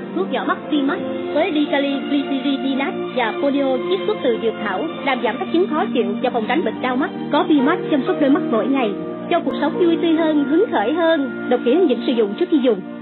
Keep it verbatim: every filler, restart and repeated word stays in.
thuốc nhỏ mắt VMAX với Dicali Glyceridinate và Polio chiết xuất từ dược thảo, làm giảm các chứng khó chịu và phòng tránh bệnh đau mắt. Có VMAX chăm sóc đôi mắt mỗi ngày cho cuộc sống vui tươi hơn, hứng khởi hơn. Đọc kỹ hướng dẫn sử dụng trước khi dùng.